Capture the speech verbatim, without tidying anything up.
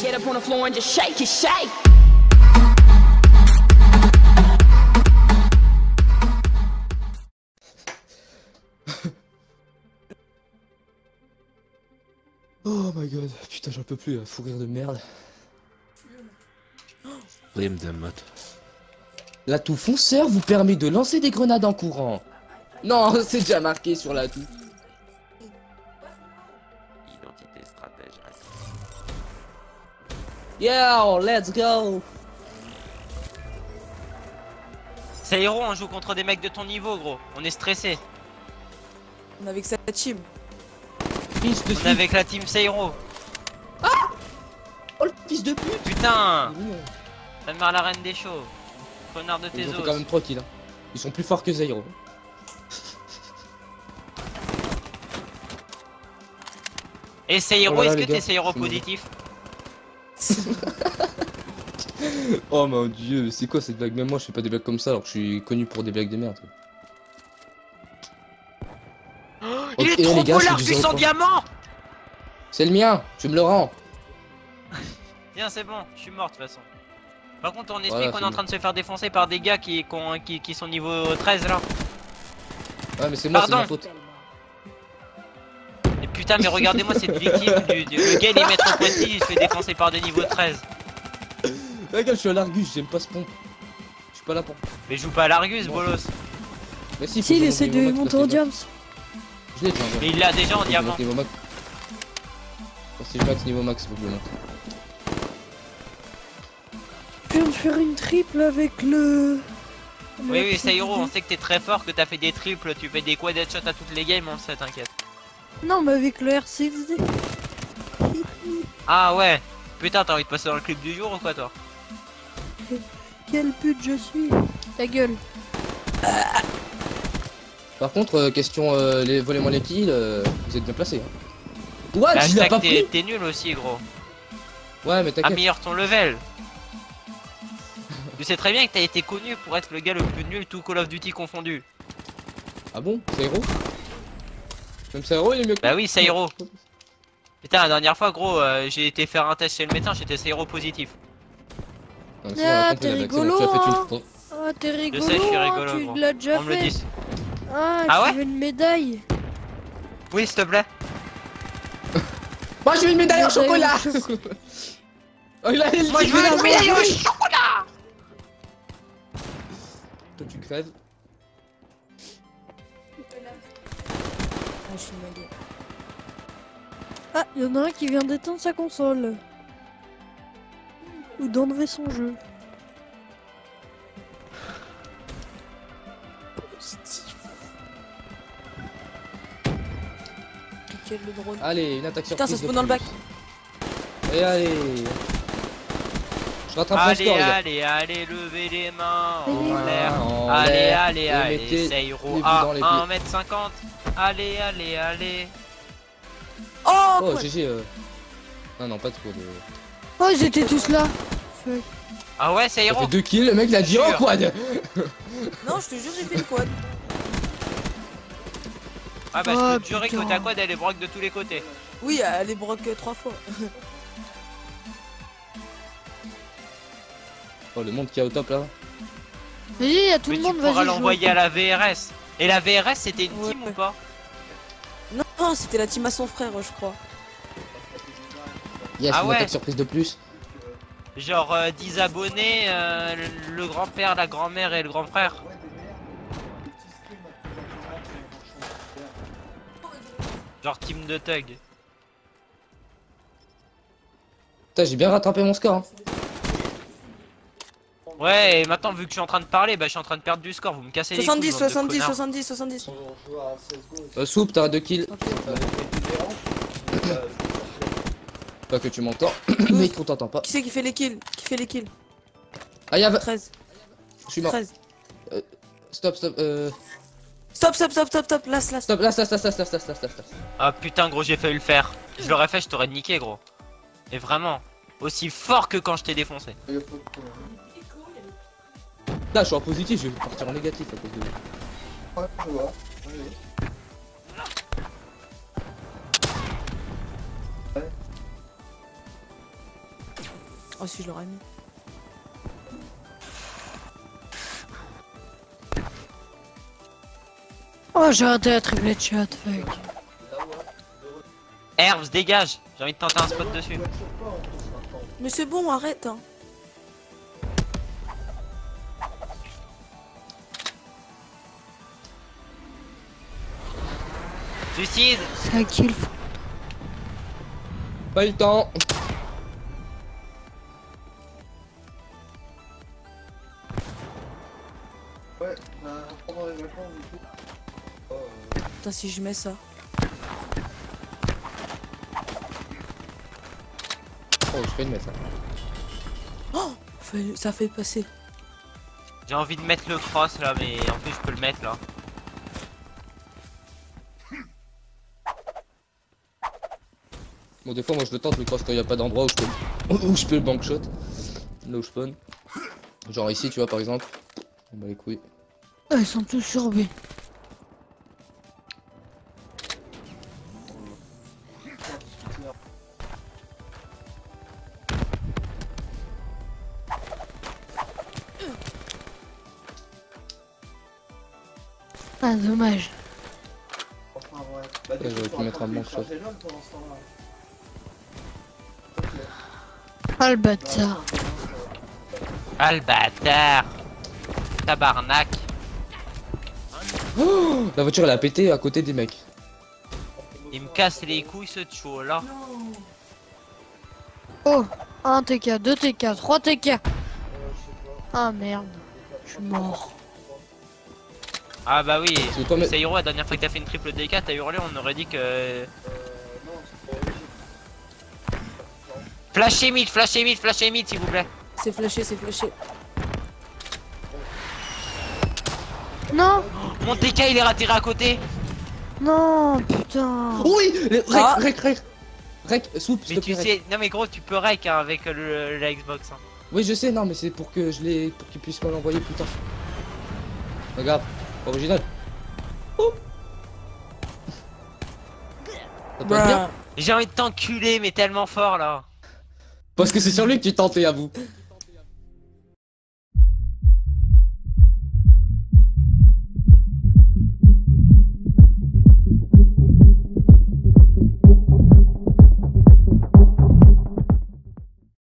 get up on the floor and just shake it, shake. Oh my god, putain j'en peux plus, là. Fou rire de merde. Rime de mode. L'atout fonceur vous permet de lancer des grenades en courant. Non, c'est déjà marqué sur l'atout. Identité stratège. Yo, let's go. C'est héros, on joue contre des mecs de ton niveau, gros. On est stressé. On est avec sa team. Fils de On est avec la team Seiro. Oh le fils de pute. Putain, ta mère la reine des chauves. Connard de tes Ils ont fait os. quand même trois kills. Hein. Ils sont plus forts que Zairo. Et Seiro, Oh là là, est-ce que les t'es gars, Seiro je suis positif? Oh mon dieu, c'est quoi cette blague? Même moi je fais pas des blagues comme ça alors que je suis connu pour des blagues de merde. Oh, Ok, il est les trop gars, beau c'est du l'Argus zéro en point. diamant. C'est le mien, tu me le rends. Tiens, c'est bon, je suis mort de toute façon. Par contre, on explique Voilà, qu'on est c'est en train de se faire défoncer par des gars qui, qui, ont- qui, qui sont niveau treize là. Ouais mais c'est moi, c'est Pardon. ma faute. Et putain, mais regardez-moi cette victime du, du- le gars il est maître pointille, il se fait défoncer par des niveaux treize. Regarde, je suis à l'Argus, j'aime pas ce pont. Je suis pas là pour. Mais joue pas à l'Argus, Bon. bolos. Mais si, Si, il essaie de monter au diams. Je l'ai déjà. Mais il l'a déjà en Faut que je diamant. monte niveau max. Quand si je max niveau max, faut que je le monte. Je viens de faire une triple avec le... le Oui, oui, R C D. Seiro, on sait que t'es très fort, que t'as fait des triples, tu fais des quad headshots à toutes les games, on le sait, t'inquiète. Non, mais avec le R C X D. Ah ouais. Putain, t'as envie de passer dans le clip du jour ou quoi, toi? Quel pute je suis. Ta gueule. Par contre, euh, question euh, les volez-moi les kills, euh, vous êtes bien placés. Hein. What? Bah, Je l'ai hashtag, pas t'es pris. t'es nul aussi, gros. Ouais, mais t'inquiète. Améliore ton level. Tu sais très bien que t'as été connu pour être le gars le plus nul tout Call of Duty confondu. Ah bon? C'est héros? Même c'est héros, il est mieux que Bah moi. oui, Seiro. Putain, la dernière fois, gros, euh, j'ai été faire un test chez le médecin, j'étais Seiro positif. Ah, c'est bon, on a Ah, compris t'es la blague, c'est bon, rigolo, tu as fait une hein. fois. Ah, t'es rigolo, sais, je suis hein, rigolo, tu gros. l'as déjà On me le fait. dit. Ah, Ah tu ouais veux une médaille? Oui, s'il te plaît. Moi je veux une médaille en Médaille chocolat. au chocolat. Oh, il a il Moi, je il veux fait la une médaille main. au chocolat. Toi tu crèves. Ah, je suis magué. Ah, il y en a un qui vient d'éteindre sa console. Ou d'enlever son jeu. Positif. Nickel le drone. Allez, une attaque Putain, ça surprise. se de spawn dans le bac. plus. Et allez. Je rattrape mon Allez, score, les gars. allez, allez, levez les mains Allez. en l'air. En Allez, l'air, allez, et allez, mettez Seiro les à bouts dans les pieds. un mètre cinquante. Allez, allez, allez. Oh, Oh, quoi. G G. Euh... Non, non, pas trop de. Oh, ils étaient tous là. Fuck. Ah ouais, Ça Seiro. fait deux kills, le mec l'a dit Sûr. en quad. Non, je te jure, j'ai fait une quad. Ah bah, je Oh, peux te jurer que putain. ta quad elle est broc de tous les côtés. Oui, elle est broc euh, trois fois. Oh, le monde qui est au top là. Vas-y, il y a tout Mais le tu monde, pourras vas-y. l'envoyer à la V R S. Et la V R S c'était une Ouais. team ou pas? Non, non, c'était la team à son frère, je crois. Yes, Ah une ouais. attaque surprise de plus. Genre euh, dix abonnés, euh, le- le grand-père, la grand-mère et le grand frère. Genre team de thug. Putain, j'ai bien rattrapé mon score. Hein. Ouais, et maintenant vu que je suis en train de parler, bah je suis en train de perdre du score, vous me cassez les soixante-dix, couilles, bande de soixante-dix, connards. soixante-dix, soixante-dix. Euh, Soupe, t'as deux kills. Ok. Pas que tu m'entends, mais qu'on t'entend pas. Qui c'est qui fait les kills? Qui fait les kills? Ah, y'a. treize. Je suis mort. treize. Stop, stop, euh. Stop, stop, stop, stop, stop, last, last. Stop, là, là, là, là, là, là, là, là, là. Ah putain gros, j'ai failli le faire. Je l'aurais fait, je t'aurais niqué gros. Et vraiment, aussi fort que quand je t'ai défoncé. Là, je suis en positif, je vais partir en négatif à cause de lui. Ouais, je vois. Allez. Oh si je l'aurais mis. Oh, j'ai raté la triplette shot, fuck. Herbs, dégage. J'ai envie de tenter un spot dessus. Mais c'est bon, arrête hein. Suicide. C'est un kill. Pas le temps. Ouais, bah, pendant les vacances, du coup. Oh, euh, Putain, si je mets ça. Oh, je fais une messe. Oh fait- ça fait passer. J'ai envie de mettre le cross là, mais en plus je peux le mettre là. Bon, des fois, moi je le tente le cross quand il n'y a pas d'endroit où je peux où je peux le bank shot. Là où je spawn. Genre ici, tu vois, par exemple. On bat les couilles. Ah, ils sont tous sur B. Ah, dommage. enfin, ouais. Bah, du Ouais, coup, j'aurais ils sont pu en mettre train un de bon shot. charger l'homme pendant ce temps-là. Ok. Ah, le Bah, bâtard. Ah le bâtard. Tabarnak. Oh, la voiture elle a pété à côté des mecs. Il me casse les couilles ce tcho là. Oh, un T K, deux T K, trois T K. Ah merde, je suis mort. Ah bah oui. C'est toi, mais- Seiro, la dernière fois que t'as fait une triple D K, t'as hurlé, on aurait dit que... Euh, non, c'est pas logique. Flashez mid, flashez mid, flashez mid s'il vous plaît. C'est flashé, c'est flashé. Non, Mon T K il est raté à côté. non, putain. Oui, Rec, Ah. rec, rec. Rec, soupe, s'il Mais te tu plaît, sais, non mais gros tu peux rec hein, avec le, la Xbox. Hein. Oui, je sais, non, mais c'est pour que je l'ai, pour qu'il puisse me l'envoyer plus tard. Regarde, original. Oh. Ça passe bien. Bruh. J'ai envie de t'enculer mais tellement fort là. Parce que c'est sur lui que tu tentais à vous.